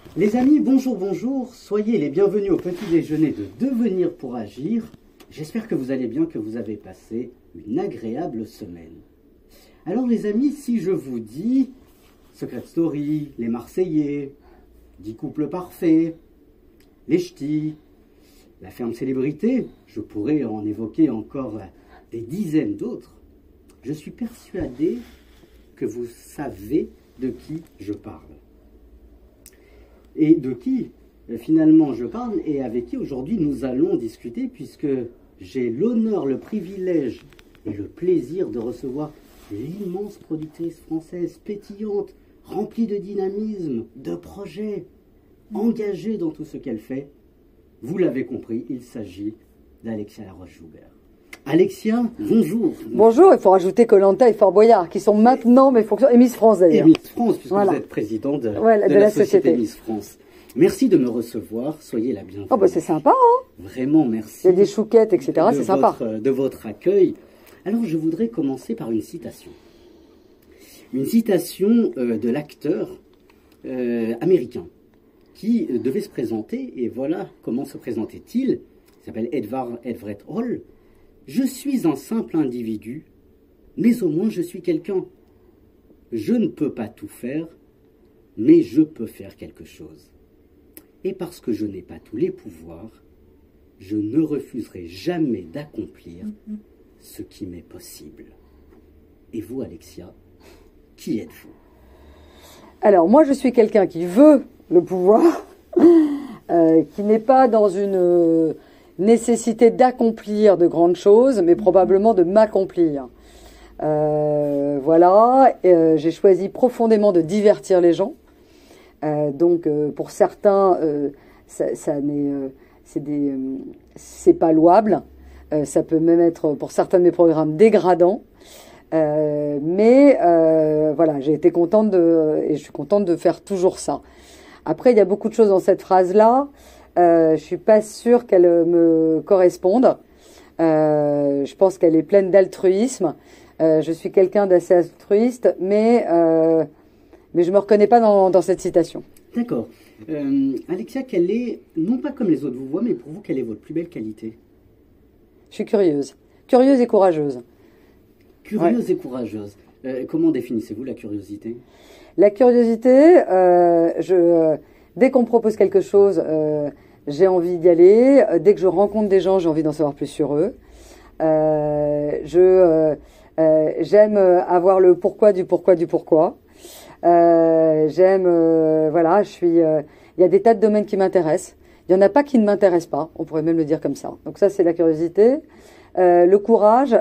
Les amis, bonjour, bonjour. Soyez les bienvenus au petit déjeuner de Devenir pour agir. J'espère que vous allez bien, que vous avez passé une agréable semaine. Alors les amis, si je vous dis Secret Story, Les Marseillais, 10 couples parfaits, Les Ch'tis, La ferme célébrité, je pourrais en évoquer encore des dizaines d'autres. Je suis persuadé que vous savez de qui je parle. Et de qui finalement je parle et avec qui aujourd'hui nous allons discuter, puisque j'ai l'honneur, le privilège et le plaisir de recevoir l'immense productrice française pétillante, remplie de dynamisme, de projets, engagée dans tout ce qu'elle fait. Vous l'avez compris, il s'agit d'Alexia Laroche-Joubert. Alexia, bonjour. Bonjour, il faut rajouter Koh-Lanta et Fort Boyard, qui sont maintenant mes fonctions, et Miss France d'ailleurs. Et Miss France, puisque vous êtes président de la société Miss France. Merci de me recevoir, soyez la bienvenue. Oh bah c'est sympa, hein. Vraiment, merci. Il y a des chouquettes, etc., c'est sympa. De votre accueil. Alors je voudrais commencer par une citation. Une citation de l'acteur américain qui devait se présenter, et voilà comment se présentait-il. Il s'appelle Edward Everett Hall. Je suis un simple individu, mais au moins je suis quelqu'un. Je ne peux pas tout faire, mais je peux faire quelque chose. Et parce que je n'ai pas tous les pouvoirs, je ne refuserai jamais d'accomplir ce qui m'est possible. Et vous, Alexia, qui êtes-vous? Alors, moi, je suis quelqu'un qui veut le pouvoir, qui n'est pas dans une nécessité d'accomplir de grandes choses, mais probablement de m'accomplir. Voilà, j'ai choisi profondément de divertir les gens. Donc, pour certains, c'est pas louable. Ça peut même être, pour certains de mes programmes, dégradant. Mais voilà, j'ai été contente et je suis contente de faire toujours ça. Après, il y a beaucoup de choses dans cette phrase-là. Je suis pas sûre qu'elle me corresponde. Je pense qu'elle est pleine d'altruisme. Je suis quelqu'un d'assez altruiste, mais je me reconnais pas dans cette citation. D'accord. Alexia, quelle est, non pas comme les autres vous voient, mais pour vous, quelle est votre plus belle qualité? Je suis curieuse. Curieuse et courageuse. Curieuse et courageuse. Comment définissez-vous la curiosité? La curiosité, dès qu'on me propose quelque chose, j'ai envie d'y aller. Dès que je rencontre des gens, j'ai envie d'en savoir plus sur eux. J'aime avoir le pourquoi du pourquoi du pourquoi. Voilà, il y a des tas de domaines qui m'intéressent. Il y en a pas qui ne m'intéressent pas. On pourrait même le dire comme ça. Donc ça, c'est la curiosité. Le courage,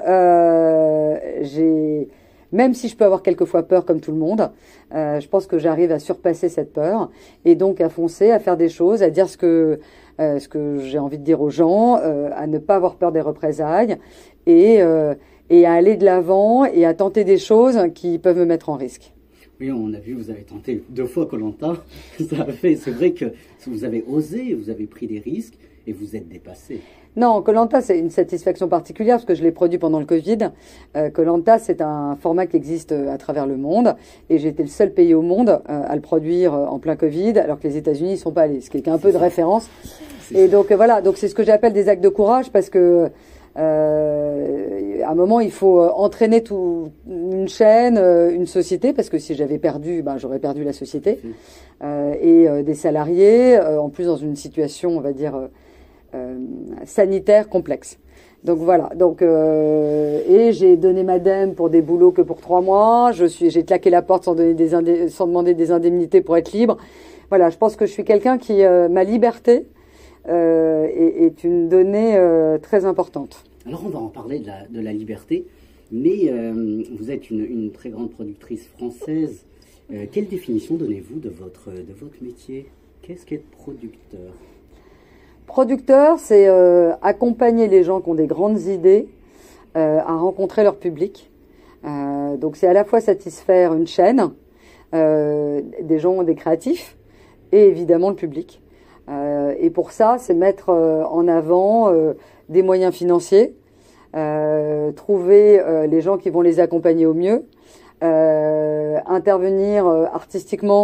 même si je peux avoir quelquefois peur comme tout le monde, je pense que j'arrive à surpasser cette peur et donc à foncer, à faire des choses, à dire ce que j'ai envie de dire aux gens, à ne pas avoir peur des représailles et à aller de l'avant et à tenter des choses qui peuvent me mettre en risque. Oui, on a vu, vous avez tenté 2 fois Koh-Lanta. C'est vrai que vous avez osé, vous avez pris des risques et vous êtes dépassé. Non, Koh-Lanta, c'est une satisfaction particulière parce que je l'ai produit pendant le Covid. Koh-Lanta, c'est un format qui existe à travers le monde et j'ai été le seul pays au monde à le produire en plein Covid, alors que les États-Unis n'y sont pas allés, ce qui est un peu de référence. Et donc voilà, donc c'est ce que j'appelle des actes de courage parce que à un moment, il faut entraîner une chaîne, une société, parce que si j'avais perdu, j'aurais perdu la société, et des salariés, en plus dans une situation, on va dire, sanitaire complexe. Donc voilà. Donc et j'ai donné ma dème pour des boulots que pour 3 mois. J'ai claqué la porte sans demander des indemnités pour être libre. Voilà. Je pense que je suis quelqu'un qui ma liberté est une donnée très importante. Alors on va en parler de la liberté, mais vous êtes une très grande productrice française. Quelle définition donnez-vous de votre métier? Qu'est-ce qu'être producteur? Producteur, c'est accompagner les gens qui ont des grandes idées à rencontrer leur public. Donc c'est à la fois satisfaire une chaîne, des gens, des créatifs, et évidemment le public. Et pour ça, c'est mettre en avant des moyens financiers, trouver les gens qui vont les accompagner au mieux, intervenir artistiquement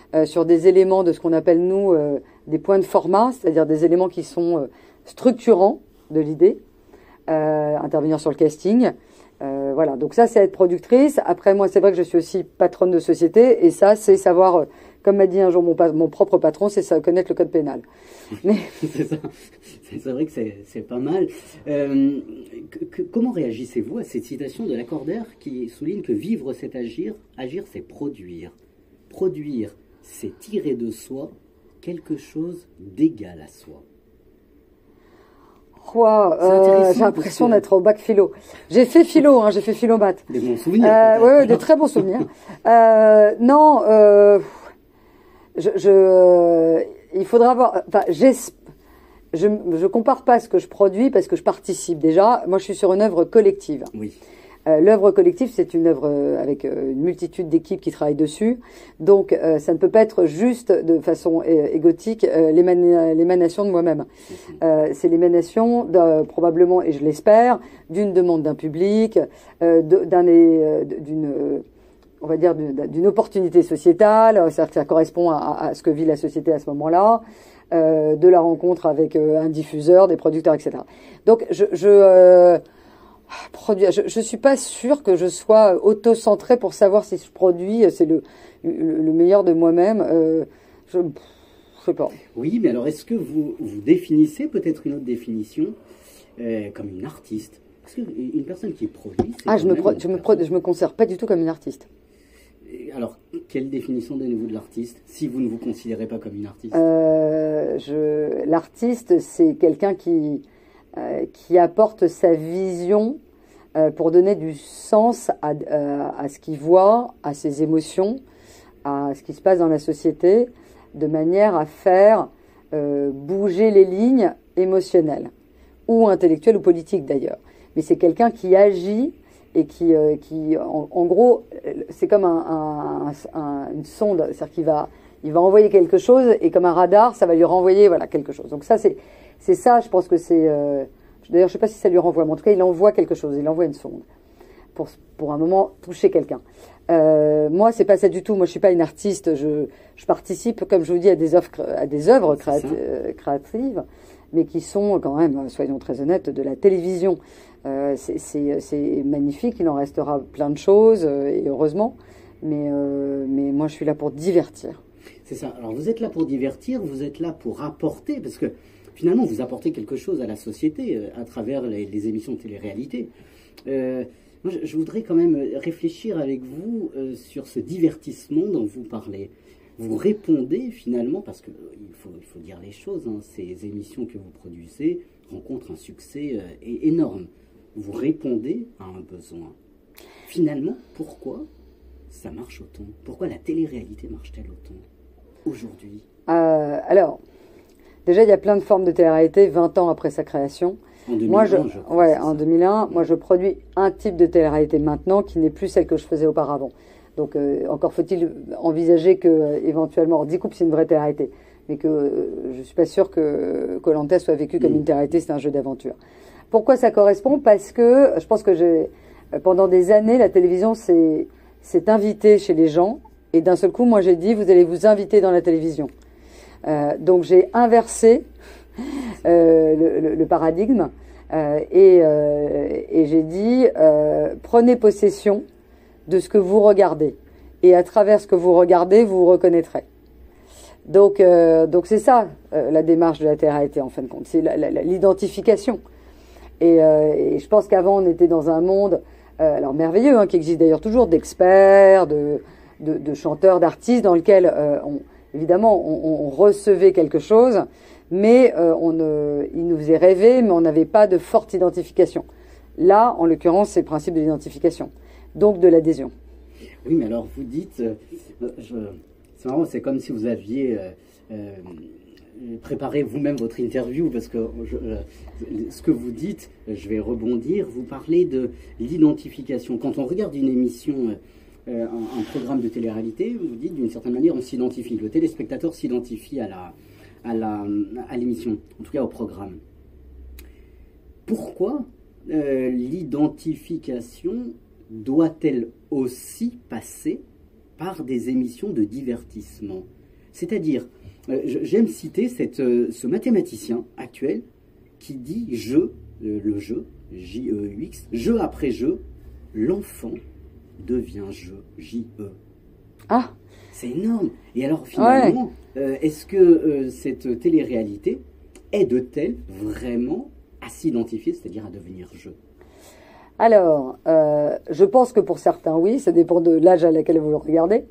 sur des éléments de ce qu'on appelle, nous, des points de format, c'est-à-dire des éléments qui sont structurants de l'idée, intervenir sur le casting. Voilà, donc ça, c'est être productrice. Après, moi, c'est vrai que je suis aussi patronne de société, et ça, c'est savoir, comme m'a dit un jour mon propre patron, c'est ça, connaître le code pénal. Mais... c'est ça. C'est vrai que c'est pas mal. Comment réagissez-vous à cette citation de Lacordaire qui souligne que vivre, c'est agir, agir, c'est produire. Produire, c'est tirer de soi quelque chose d'égal à soi. Wow, j'ai l'impression d'être au bac philo. J'ai fait philo, hein, j'ai fait philo-maths. Des bons souvenirs. Oui, de très bons souvenirs. Non, il faudra avoir. Enfin, je compare pas ce que je produis parce que je participe déjà. Moi, je suis sur une œuvre collective. Oui. L'œuvre collective, c'est une œuvre avec une multitude d'équipes qui travaillent dessus. Donc, ça ne peut pas être juste de façon égotique l'émanation de moi-même. C'est l'émanation, probablement, et je l'espère, d'une demande d'un public, on va dire d'une opportunité sociétale, c'est-à-dire que ça correspond à ce que vit la société à ce moment-là, de la rencontre avec un diffuseur, des producteurs, etc. Donc, je suis pas sûre que je sois auto-centrée pour savoir si je produis, c'est le meilleur de moi-même. Je sais pas. Oui, mais alors est-ce que vous définissez peut-être une autre définition comme une artiste? Parce qu'une personne qui est produit... je me considère pas du tout comme une artiste. Alors, quelle définition donnez-vous de l'artiste, si vous ne vous considérez pas comme une artiste? L'artiste, c'est quelqu'un qui apporte sa vision pour donner du sens à ce qu'il voit, à ses émotions, à ce qui se passe dans la société, de manière à faire bouger les lignes émotionnelles, ou intellectuelles ou politiques d'ailleurs. Mais c'est quelqu'un qui agit et qui en gros, c'est comme une sonde, c'est-à-dire qu'il va envoyer quelque chose et comme un radar, ça va lui renvoyer voilà quelque chose. Donc ça, c'est ça, je pense que c'est... D'ailleurs, je ne sais pas si ça lui renvoie, mais en tout cas, il envoie quelque chose, il envoie une sonde pour un moment toucher quelqu'un. Moi, c'est pas ça du tout. Moi, je suis pas une artiste. Je participe, comme je vous dis, à des œuvres créatives, mais qui sont quand même, soyons très honnêtes, de la télévision. C'est magnifique. Il en restera plein de choses, et heureusement. Mais moi, je suis là pour divertir. C'est ça. Alors, vous êtes là pour divertir, vous êtes là pour apporter, parce que finalement, vous apportez quelque chose à la société à travers les émissions de télé-réalité. Moi, je voudrais quand même réfléchir avec vous sur ce divertissement dont vous parlez. Vous répondez finalement, parce qu'il faut dire les choses, hein, ces émissions que vous produisez rencontrent un succès énorme. Vous répondez à un besoin. Finalement, pourquoi ça marche autant? Pourquoi la télé-réalité marche-t-elle autant aujourd'hui? Alors, déjà, il y a plein de formes de télé-réalité 20 ans après sa création. En 2001, je crois. En 2001, moi je produis un type de télé-réalité maintenant qui n'est plus celle que je faisais auparavant. Donc encore faut-il envisager que éventuellement, Dicoupe c'est une vraie télé-réalité, mais que je suis pas sûre que Koh-Lanta soit vécu comme une télé-réalité, c'est un jeu d'aventure. Pourquoi ça correspond? Parce que je pense que pendant des années, la télévision s'est invitée chez les gens, et d'un seul coup, moi j'ai dit, vous allez vous inviter dans la télévision. Donc j'ai inversé le paradigme et j'ai dit prenez possession de ce que vous regardez et à travers ce que vous regardez vous reconnaîtrez. Donc c'est ça la démarche de la télé-réalité en fin de compte, c'est l'identification et je pense qu'avant on était dans un monde alors merveilleux hein, qui existe d'ailleurs toujours d'experts, de chanteurs, d'artistes dans lequel évidemment on recevait quelque chose mais il nous faisait rêver, mais on n'avait pas de forte identification. Là, en l'occurrence, c'est le principe de l'identification, donc de l'adhésion. Oui, mais alors vous dites, c'est marrant, c'est comme si vous aviez préparé vous-même votre interview, parce que ce que vous dites, je vais rebondir, vous parlez de l'identification. Quand on regarde une émission, un programme de télé-réalité, vous dites d'une certaine manière, on s'identifie. Le téléspectateur s'identifie à l'émission, en tout cas au programme. Pourquoi l'identification doit-elle aussi passer par des émissions de divertissement? C'est-à-dire, j'aime citer ce mathématicien actuel qui dit le jeu, J-E-U-X, jeu après jeu, l'enfant devient jeu, J-E. Ah, c'est énorme. Et alors finalement, est-ce que cette télé-réalité aide-t-elle vraiment à s'identifier, c'est-à-dire à devenir jeu? Alors, je pense que pour certains, oui, ça dépend de l'âge à laquelle vous le regardez.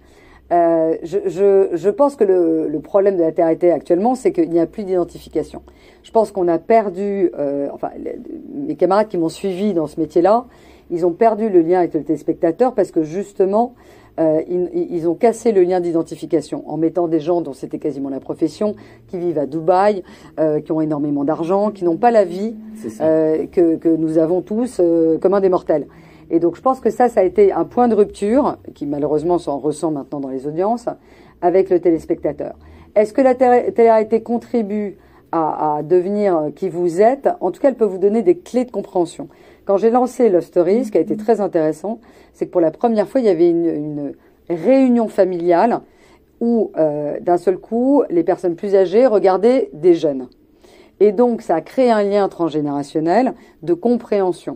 Je pense que le problème de la télé-réalité actuellement, c'est qu'il n'y a plus d'identification. Je pense qu'on a perdu, mes camarades qui m'ont suivi dans ce métier-là, ils ont perdu le lien avec le téléspectateur parce que justement, ils ont cassé le lien d'identification en mettant des gens dont c'était quasiment la profession, qui vivent à Dubaï, qui ont énormément d'argent, qui n'ont pas la vie que nous avons tous commun des mortels. Et donc je pense que ça a été un point de rupture, qui malheureusement s'en ressent maintenant dans les audiences, avec le téléspectateur. Est-ce que la télé-réalité contribue à devenir qui vous êtes? En tout cas, elle peut vous donner des clés de compréhension. Quand j'ai lancé Love Stories, ce qui a été très intéressant, c'est que pour la première fois, il y avait une réunion familiale où, d'un seul coup, les personnes plus âgées regardaient des jeunes. Et donc, ça a créé un lien transgénérationnel de compréhension.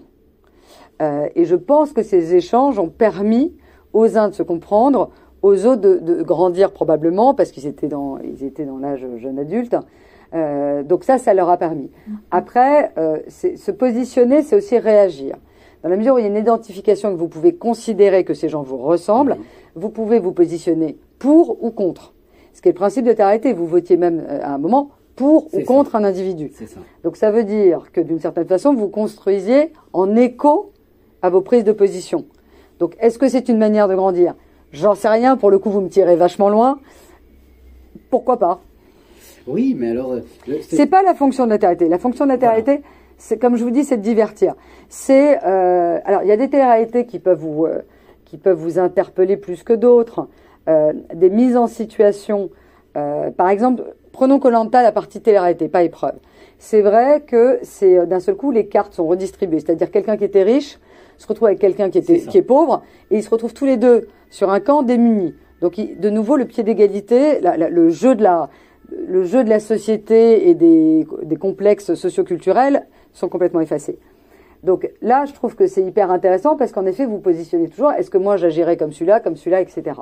Et je pense que ces échanges ont permis aux uns de se comprendre, aux autres de grandir probablement, parce qu'ils étaient dans l'âge jeune adulte. Donc ça leur a permis. Après, se positionner, c'est aussi réagir. Dans la mesure où il y a une identification et que vous pouvez considérer que ces gens vous ressemblent, vous pouvez vous positionner pour ou contre. Ce qui est le principe de télé-réalité. Vous votiez même à un moment pour ou contre un individu. C'est ça. Donc ça veut dire que d'une certaine façon, vous construisiez en écho à vos prises de position. Donc est-ce que c'est une manière de grandir? J'en sais rien. Pour le coup, vous me tirez vachement loin. Pourquoi pas? Oui, mais alors... c'est pas la fonction de la télé-réalité. La fonction de la télé-réalité, c'est, comme je vous dis, c'est de divertir. C'est, alors, il y a des télé-réalités qui peuvent vous interpeller plus que d'autres. Des mises en situation. Par exemple, prenons koh Lanta, la partie télé-réalité, pas épreuve. C'est vrai que c'est, d'un seul coup, les cartes sont redistribuées. C'est-à-dire, quelqu'un qui était riche se retrouve avec quelqu'un qui est pauvre, et ils se retrouvent tous les deux sur un camp démunis. Donc, de nouveau, le pied d'égalité, le jeu de la société et des complexes socioculturels sont complètement effacés. Donc là, je trouve que c'est hyper intéressant parce qu'en effet, vous positionnez toujours, est-ce que moi j'agirais comme celui-là, etc.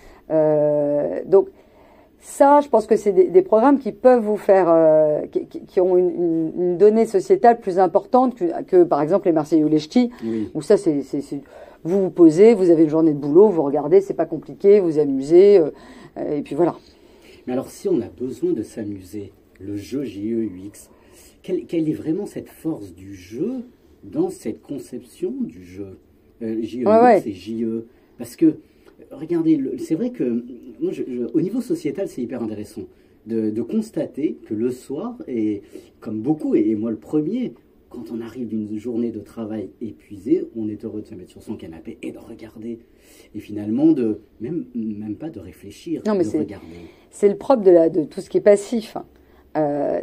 Donc ça, je pense que c'est des programmes qui peuvent vous faire, qui ont une donnée sociétale plus importante que par exemple les Marseillais ou les Ch'tis, où ça, vous vous posez, vous avez une journée de boulot, vous regardez, c'est pas compliqué, vous amusez, et puis voilà. Mais alors, si on a besoin de s'amuser, le jeu J-E-U-X, quelle est vraiment cette force du jeu dans cette conception du jeu J-E-U-X et J-E? Parce que, regardez, c'est vrai que, moi, au niveau sociétal, c'est hyper intéressant de constater que le soir, et comme beaucoup, et moi le premier, quand on arrive d'une journée de travail épuisée, on est heureux de se mettre sur son canapé et de regarder. Et finalement, même pas de réfléchir, de regarder. C'est le propre de tout ce qui est passif. Et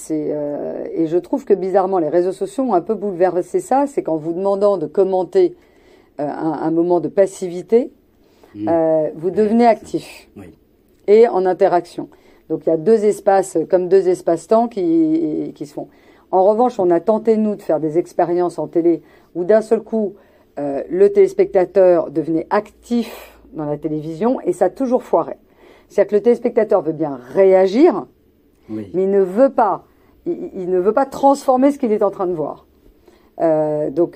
je trouve que bizarrement, les réseaux sociaux ont un peu bouleversé ça. C'est qu'en vous demandant de commenter un moment de passivité, vous devenez actif et en interaction. Donc il y a deux espaces-temps qui se font. En revanche, on a tenté, nous, de faire des expériences en télé où d'un seul coup, le téléspectateur devenait actif dans la télévision et ça a toujours foiré. C'est-à-dire que le téléspectateur veut bien réagir, mais il ne veut pas transformer ce qu'il est en train de voir. Donc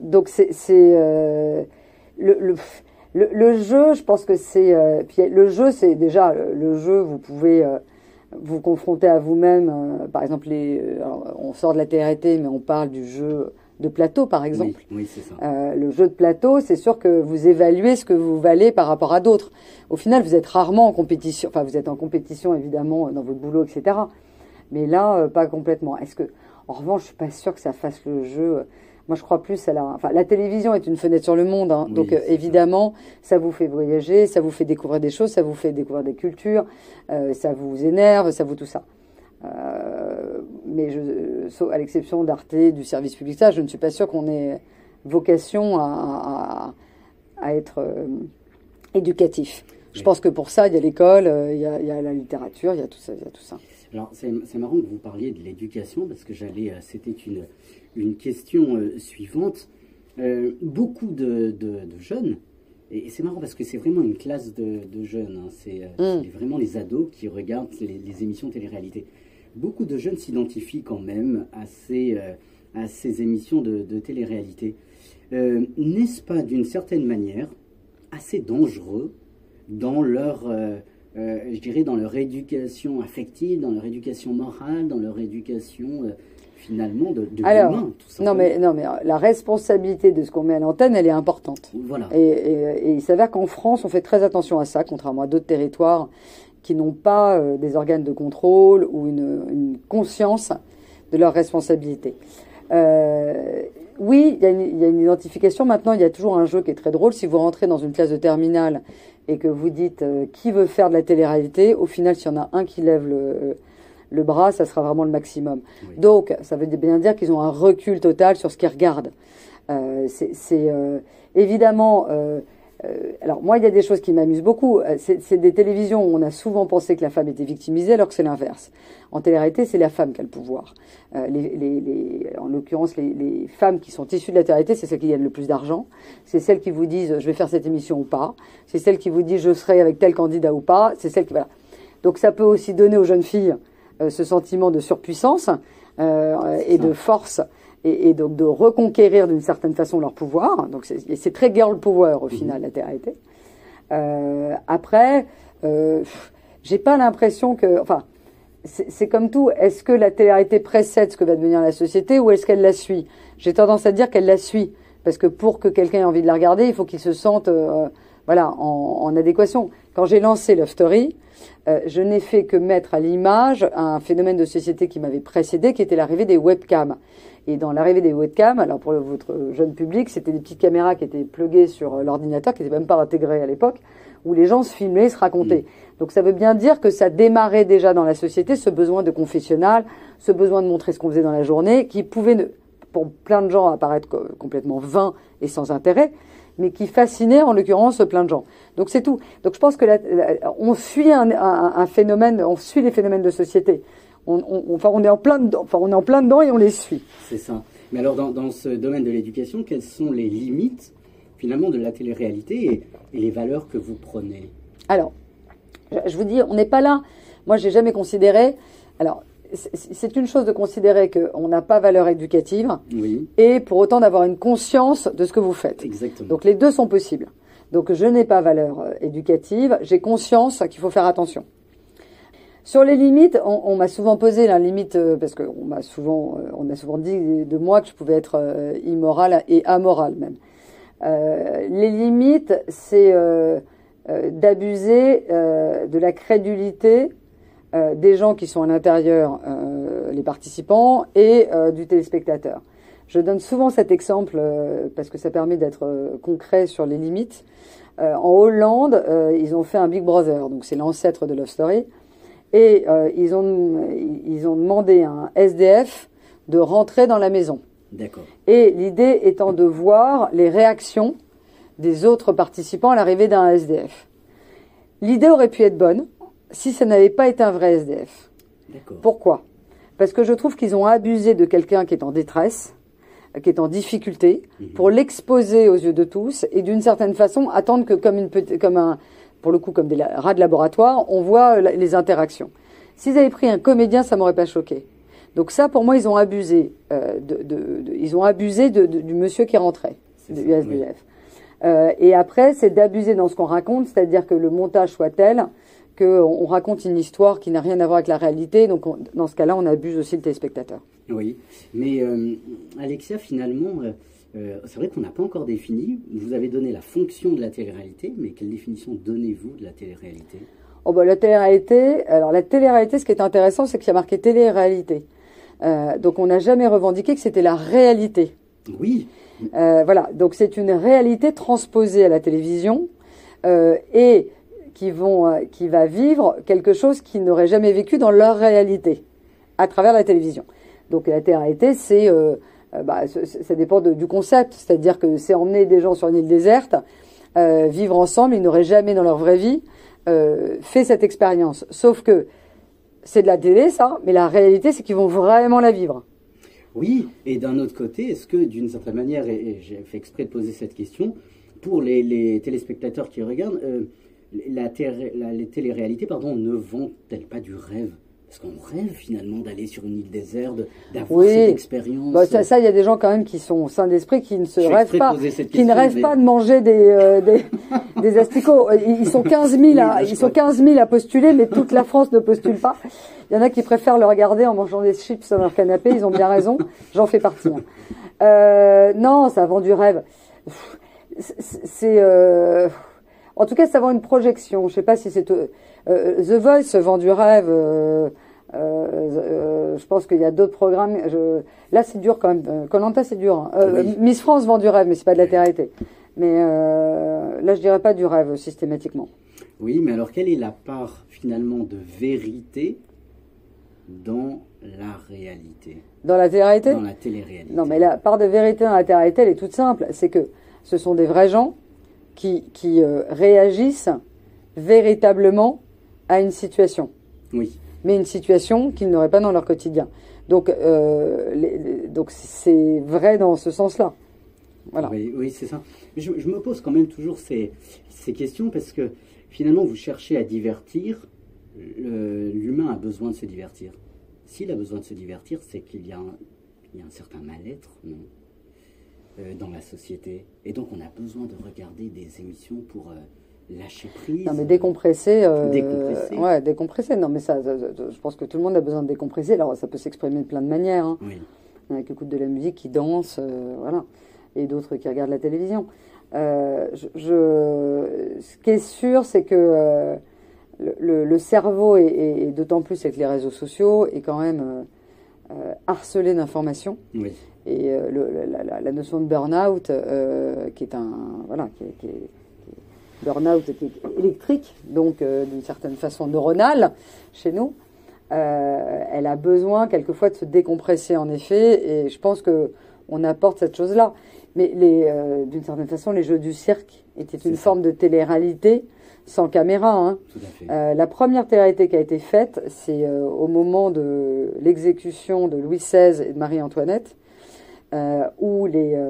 c'est le jeu, je pense que c'est puis le jeu, c'est déjà le jeu, vous pouvez vous confronter à vous-même. Par exemple, on sort de la télé-réalité, mais on parle du jeu de plateau, par exemple. Oui, c'est ça. Le jeu de plateau, c'est sûr que vous évaluez ce que vous valez par rapport à d'autres. Au final, vous êtes rarement en compétition. Enfin, vous êtes en compétition, évidemment, dans votre boulot, etc. Mais là, pas complètement. En revanche, je suis pas sûre que ça fasse le jeu. Moi, je crois plus à la télévision est une fenêtre sur le monde, hein. Donc évidemment, ça vous fait voyager, ça vous fait découvrir des choses, ça vous fait découvrir des cultures, ça vous énerve, ça vous tout ça. Mais à l'exception d'Arte, du service public, ça, je ne suis pas sûre qu'on ait vocation à être éducatif. Je pense que pour ça, il y a l'école, il y a la littérature, il y a tout ça. Alors, c'est marrant que vous parliez de l'éducation, parce que c'était une question suivante. Beaucoup de jeunes, et c'est marrant parce que c'est vraiment une classe de jeunes, hein, c'est vraiment les ados qui regardent les émissions télé-réalité. Beaucoup de jeunes s'identifient quand même à ces émissions de télé-réalité. N'est-ce pas d'une certaine manière assez dangereux dans je dirais dans leur éducation affective, dans leur éducation morale, dans leur éducation finalement de l'humain, tout simplement. Non, mais la responsabilité de ce qu'on met à l'antenne, elle est importante. Voilà. Et il s'avère qu'en France, on fait très attention à ça, contrairement à d'autres territoires qui n'ont pas des organes de contrôle ou une conscience de leur responsabilité. Oui, il y a une identification. Maintenant, il y a toujours un jeu qui est très drôle. Si vous rentrez dans une classe de terminale et que vous dites qui veut faire de la télé-réalité, au final, s'il y en a un qui lève le bras, ça sera vraiment le maximum. Oui. Donc, ça veut bien dire qu'ils ont un recul total sur ce qu'ils regardent. Évidemment... alors moi, il y a des choses qui m'amusent beaucoup. C'est des télévisions où on a souvent pensé que la femme était victimisée, alors que c'est l'inverse. En télé-réalité, c'est la femme qui a le pouvoir. En l'occurrence, les femmes qui sont issues de la télé-réalité, c'est celles qui gagnent le plus d'argent. C'est celles qui vous disent je vais faire cette émission ou pas. C'est celles qui vous disent je serai avec tel candidat ou pas. C'est celles qui voilà. Donc ça peut aussi donner aux jeunes filles ce sentiment de surpuissance et de force. Et donc de reconquérir d'une certaine façon leur pouvoir. Donc c'est très girl power au final, la télé-réalité. Après, j'ai pas l'impression que... Enfin, c'est comme tout. Est-ce que la télé-réalité précède ce que va devenir la société ou est-ce qu'elle la suit? J'ai tendance à dire qu'elle la suit. Parce que pour que quelqu'un ait envie de la regarder, il faut qu'il se sente en adéquation. Quand j'ai lancé Love Story, je n'ai fait que mettre à l'image un phénomène de société qui m'avait précédé, qui était l'arrivée des webcams. Et dans l'arrivée des webcams, alors pour votre jeune public, c'était des petites caméras qui étaient pluguées sur l'ordinateur, qui n'étaient même pas intégrées à l'époque, où les gens se filmaient, se racontaient. Donc ça veut bien dire que ça démarrait déjà dans la société, ce besoin de confessionnal, ce besoin de montrer ce qu'on faisait dans la journée, qui pouvait, pour plein de gens, apparaître complètement vain et sans intérêt, mais qui fascinait en l'occurrence plein de gens. Donc c'est tout. Donc je pense que on suit un phénomène, on suit les phénomènes de société. On est en plein dedans et on les suit. C'est ça. Mais alors, dans ce domaine de l'éducation, quelles sont les limites, finalement, de la télé-réalité et les valeurs que vous prenez? Alors, je vous dis, on n'est pas là. Moi, j'ai jamais considéré... Alors, c'est une chose de considérer qu'on n'a pas valeur éducative oui. et pour autant d'avoir une conscience de ce que vous faites. Exactement. Donc, les deux sont possibles. Donc, je n'ai pas valeur éducative. J'ai conscience qu'il faut faire attention. Sur les limites, on m'a souvent posé la limite, parce qu'on a souvent dit de moi que je pouvais être immorale et amorale même. Les limites, c'est d'abuser de la crédulité des gens qui sont à l'intérieur, les participants, et du téléspectateur. Je donne souvent cet exemple parce que ça permet d'être concret sur les limites. En Hollande, ils ont fait un Big Brother, donc c'est l'ancêtre de Love Story. Et ils ont demandé à un SDF de rentrer dans la maison. D'accord. Et l'idée étant de voir les réactions des autres participants à l'arrivée d'un SDF. L'idée aurait pu être bonne si ça n'avait pas été un vrai SDF. D'accord. Pourquoi? Parce que je trouve qu'ils ont abusé de quelqu'un qui est en détresse, qui est en difficulté, pour l'exposer aux yeux de tous et d'une certaine façon attendre que pour le coup, comme des rats de laboratoire, on voit les interactions. S'ils avaient pris un comédien, ça m'aurait pas choqué. Donc ça, pour moi, ils ont abusé du monsieur qui rentrait, du SDF. Oui. Et après, c'est d'abuser dans ce qu'on raconte, c'est-à-dire que le montage soit tel qu'on raconte une histoire qui n'a rien à voir avec la réalité. Donc, dans ce cas-là, on abuse aussi le téléspectateur. Oui, mais Alexia, finalement... c'est vrai qu'on n'a pas encore défini. Vous avez donné la fonction de la télé-réalité, mais quelle définition donnez-vous de la télé-réalité? Oh bah, la télé-réalité, alors la télé-réalité, ce qui est intéressant, c'est qu'il y a marqué télé-réalité. Donc on n'a jamais revendiqué que c'était la réalité. Oui. Voilà, donc c'est une réalité transposée à la télévision et qui va vivre quelque chose qu'ils n'auraient jamais vécu dans leur réalité à travers la télévision. Donc la télé-réalité, c'est... ça dépend du concept, c'est-à-dire que c'est emmener des gens sur une île déserte, vivre ensemble, ils n'auraient jamais dans leur vraie vie fait cette expérience. Sauf que c'est de la télé, ça, mais la réalité, c'est qu'ils vont vraiment la vivre. Oui, et d'un autre côté, est-ce que d'une certaine manière, et j'ai fait exprès de poser cette question, pour les téléspectateurs qui regardent, les téléréalités, pardon, ne vendent-elles pas du rêve? Parce qu'on rêve finalement d'aller sur une île déserte, d'avoir cette expérience. Bah, ça, il y a des gens quand même qui sont sains d'esprit, qui ne se rêvent pas, qui ne rêvent pas de manger des asticots. Ils sont 15 000 à postuler, mais toute la France ne postule pas. Il y en a qui préfèrent le regarder en mangeant des chips sur leur canapé. Ils ont bien raison. J'en fais partie. Non, ça vend du rêve. En tout cas, ça vend une projection. Je sais pas si c'est The Voice vend du rêve. Je pense qu'il y a d'autres programmes. Là, c'est dur quand même. Koh-Lanta, c'est dur. Oui. Miss France vend du rêve, mais c'est pas de la télé-réalité. Mais là, je dirais pas du rêve systématiquement. Oui, mais alors quelle est la part finalement de vérité dans la réalité? Dans la télé-réalité? Dans la télé-réalité. Non, mais la part de vérité dans la télé-réalité, elle est toute simple. C'est que ce sont des vrais gens qui réagissent véritablement à une situation. Oui. Mais une situation qu'ils n'auraient pas dans leur quotidien. Donc c'est vrai dans ce sens-là. Voilà. Oui, c'est ça. Je me pose quand même toujours ces questions parce que finalement, vous cherchez à divertir. L'humain a besoin de se divertir. S'il a besoin de se divertir, c'est qu'il y a un certain mal-être, non, dans la société. Et donc, on a besoin de regarder des émissions pour lâcher prise. Non, mais décompresser. Décompresser. Ouais, décompresser. Non, mais ça, je pense que tout le monde a besoin de décompresser. Alors, ça peut s'exprimer de plein de manières. Hein. Oui. Il y en a qui écoutent de la musique, qui dansent, voilà. Et d'autres qui regardent la télévision. Ce qui est sûr, c'est que le cerveau, et d'autant plus avec les réseaux sociaux, est quand même harcelé d'informations. Oui. Et la notion de burn-out, qui est burn-out qui est électrique, donc d'une certaine façon neuronale chez nous, elle a besoin quelquefois de se décompresser en effet, et je pense qu'on apporte cette chose-là. Mais d'une certaine façon, les jeux du cirque étaient une forme de télé-réalité sans caméra. Hein. Tout à fait. La première télé-réalité qui a été faite, c'est au moment de l'exécution de Louis XVI et de Marie-Antoinette, où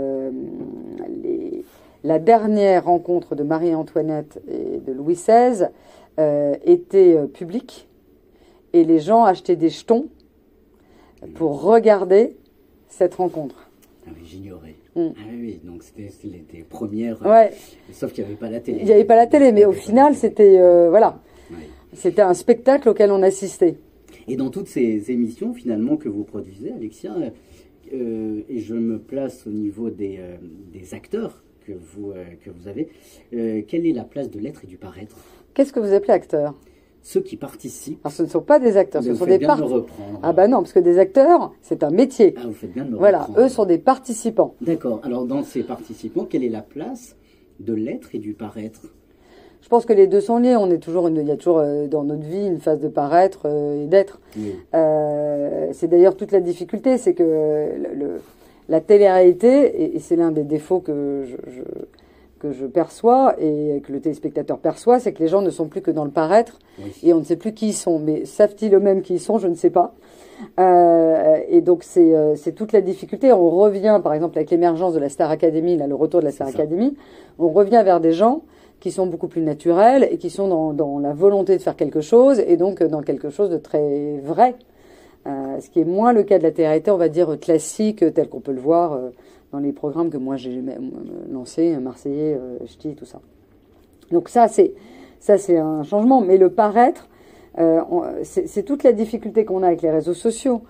la dernière rencontre de Marie-Antoinette et de Louis XVI était publique, et les gens achetaient des jetons pour regarder cette rencontre. Ah oui, j'ignorais. Ah oui, donc c'était les premières. Ouais. Sauf qu'il n'y avait pas la télé. Il n'y avait pas la télé, mais au final, c'était voilà. Ouais. C'était un spectacle auquel on assistait. Et dans toutes ces émissions, finalement, que vous produisez, Alexia, et je me place au niveau des acteurs que vous avez, quelle est la place de l'être et du paraître? Qu'est-ce que vous appelez acteur? Ceux qui participent. Alors, ce ne sont pas des acteurs, ce sont des participants. Ah bah non, parce que des acteurs, c'est un métier. Ah, vous faites bien de me reprendre. Voilà, eux sont des participants. D'accord. Alors, dans ces participants, quelle est la place de l'être et du paraître? Je pense que les deux sont liés. Il y a toujours dans notre vie une phase de paraître et d'être. Oui. C'est d'ailleurs toute la difficulté, c'est que la télé-réalité, et c'est l'un des défauts que je perçois et que le téléspectateur perçoit, c'est que les gens ne sont plus que dans le paraître, oui. Et on ne sait plus qui ils sont. Mais savent-ils eux-mêmes qui ils sont? Je ne sais pas. Et donc c'est toute la difficulté. On revient, par exemple, avec l'émergence de la Star Academy, là, le retour de la Star Academy, on revient vers des gens qui sont beaucoup plus naturels et qui sont dans la volonté de faire quelque chose, et donc dans quelque chose de très vrai. Ce qui est moins le cas de la télé-réalité, on va dire, classique, tel qu'on peut le voir dans les programmes que moi j'ai lancés, Marseillais, Ch'ti, tout ça. Donc ça c'est un changement. Mais le paraître, c'est toute la difficulté qu'on a avec les réseaux sociaux.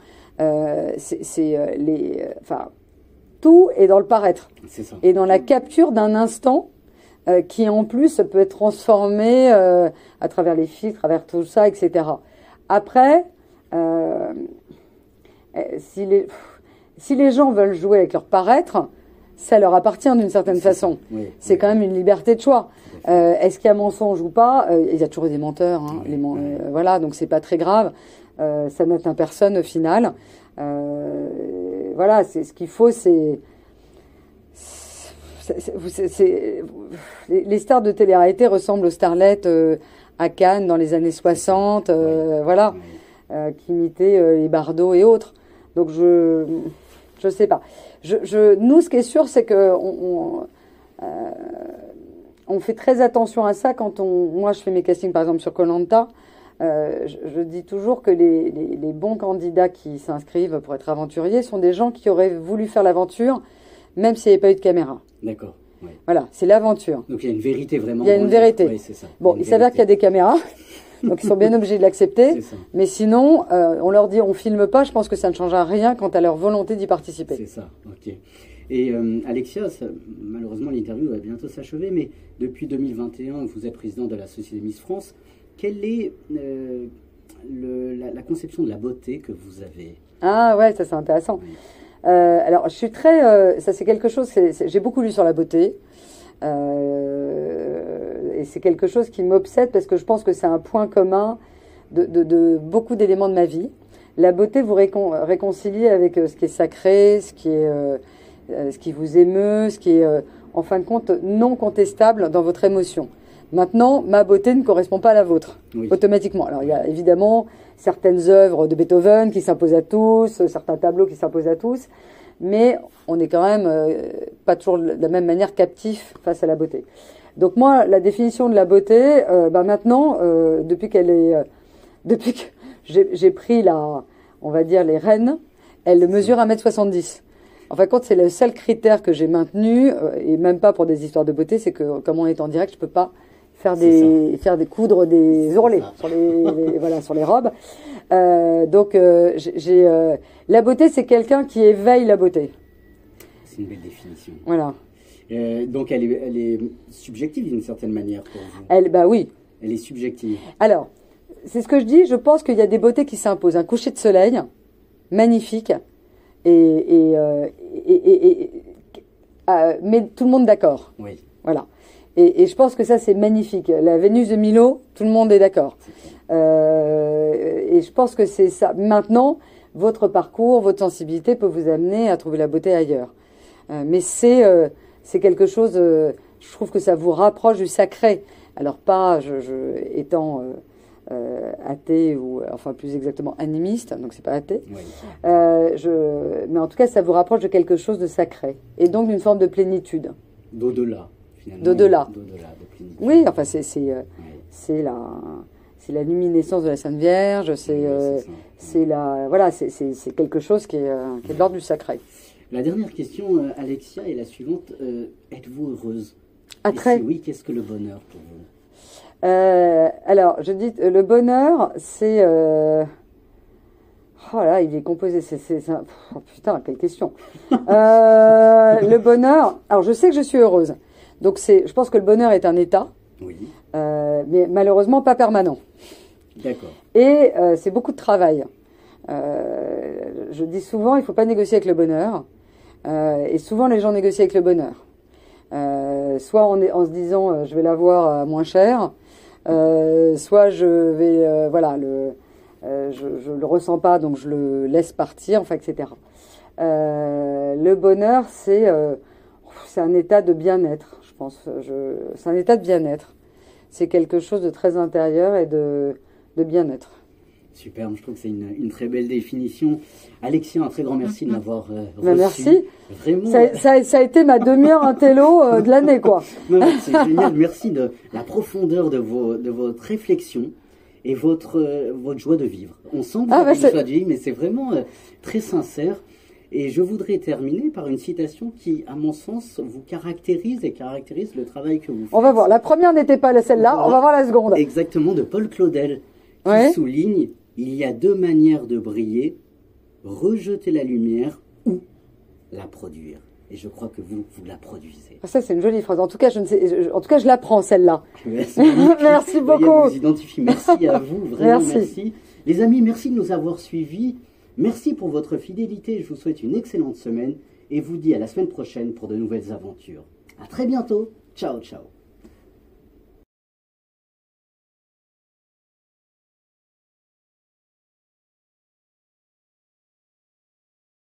Tout est dans le paraître. C'est ça. Et dans la capture d'un instant qui en plus peut être transformé à travers les filtres, à travers tout ça, etc. Après, si les gens veulent jouer avec leur paraître, ça leur appartient d'une certaine façon. Oui, c'est quand même une liberté de choix. Est-ce qu'il y a mensonge ou pas? Il y a toujours des menteurs. Hein, voilà, donc c'est pas très grave. Ça n'atteint personne au final. Voilà, c'est ce qu'il faut, les stars de télé-réalité ressemblent aux starlettes à Cannes dans les années 60, voilà, qui imitaient les Bardot et autres. Donc je sais pas. Nous, ce qui est sûr, c'est que on fait très attention à ça quand moi je fais mes castings par exemple sur Koh-Lanta. Je dis toujours que les bons candidats qui s'inscrivent pour être aventuriers sont des gens qui auraient voulu faire l'aventure même s'il n'y avait pas eu de caméra. D'accord. Ouais. Voilà, c'est l'aventure. Donc il y a une vérité vraiment. Il y a une vérité. Oui, c'est ça. Bon, il s'avère qu'il y a des caméras, donc ils sont bien obligés de l'accepter. Mais sinon, on leur dit on filme pas, je pense que ça ne changera rien quant à leur volonté d'y participer. C'est ça, ok. Et Alexia, malheureusement l'interview va bientôt s'achever, mais depuis 2021, vous êtes président de la Société Miss France. Quelle est la conception de la beauté que vous avez? Ah ouais, ça c'est intéressant. Oui. Alors, je suis très... ça, c'est quelque chose... j'ai beaucoup lu sur la beauté. Et c'est quelque chose qui m'obsède parce que je pense que c'est un point commun de beaucoup d'éléments de ma vie. La beauté vous réconcilie avec ce qui est sacré, ce qui vous émeut, ce qui est, en fin de compte, non contestable dans votre émotion. Maintenant, ma beauté ne correspond pas à la vôtre, oui, automatiquement. Alors, il y a évidemment certaines œuvres de Beethoven qui s'imposent à tous, certains tableaux qui s'imposent à tous, mais on est quand même pas toujours de la même manière captif face à la beauté. Donc moi, la définition de la beauté, maintenant, depuis que j'ai pris on va dire les rênes, elle mesure 1m70. En fin de compte, c'est le seul critère que j'ai maintenu, et même pas pour des histoires de beauté, c'est que comme on est en direct, je peux pas coudre des ourlets sur les robes. Donc la beauté, c'est quelqu'un qui éveille la beauté. C'est une belle définition. Voilà. Donc elle est subjective d'une certaine manière pour vous. Oui. Elle est subjective. Alors, c'est ce que je dis. Je pense qu'il y a des beautés qui s'imposent. Un coucher de soleil magnifique et met tout le monde d'accord. Oui. Voilà. Et je pense que ça, c'est magnifique. La Vénus de Milo, tout le monde est d'accord. Et je pense que c'est ça. Maintenant, votre parcours, votre sensibilité peut vous amener à trouver la beauté ailleurs. Mais c'est quelque chose, je trouve que ça vous rapproche du sacré. Alors pas, étant athée, ou enfin plus exactement animiste, donc c'est pas athée. Oui. Mais en tout cas, ça vous rapproche de quelque chose de sacré. Et donc d'une forme de plénitude. D'au-delà. D'au-delà. De plénitude. Oui, enfin c'est la luminescence de la Sainte Vierge, c'est quelque chose qui est de l'ordre du sacré. La dernière question, Alexia, est la suivante. Êtes-vous heureuse? Ah, très. Si oui, qu'est-ce que le bonheur pour vous? Alors, je dis, le bonheur, c'est... Oh là, il est composé, oh, putain, quelle question. Le bonheur, alors je sais que je suis heureuse. Donc je pense que le bonheur est un état, oui, mais malheureusement pas permanent. D'accord. Et c'est beaucoup de travail. Je dis souvent, il ne faut pas négocier avec le bonheur. Et souvent, les gens négocient avec le bonheur. Soit en se disant, je vais l'avoir moins cher, soit je vais, je le ressens pas, donc je le laisse partir, enfin, etc. Le bonheur, c'est un état de bien-être, je pense. C'est un état de bien-être. C'est quelque chose de très intérieur et de bien-être. Superbe, je trouve que c'est une très belle définition. Alexia, un très grand merci de m'avoir reçu. Merci. Vraiment. Ça a été ma demi-heure intello de l'année, quoi. C'est génial. Merci de la profondeur de votre réflexion et votre joie de vivre. On sent que vous avez une joie de vivre, mais c'est vraiment très sincère. Et je voudrais terminer par une citation qui, à mon sens, vous caractérise et caractérise le travail que vous faites. On va voir. La première n'était pas celle-là. Voilà. On va voir la seconde. Exactement, de Paul Claudel, qui souligne: il y a deux manières de briller, rejeter la lumière ou la produire. Et je crois que vous la produisez. Ça, c'est une jolie phrase. En tout cas, je la prends, celle-là. Merci beaucoup. Vous identifiez. Merci à vous, vraiment merci. Les amis, merci de nous avoir suivis. Merci pour votre fidélité. Je vous souhaite une excellente semaine et vous dis à la semaine prochaine pour de nouvelles aventures. À très bientôt. Ciao, ciao.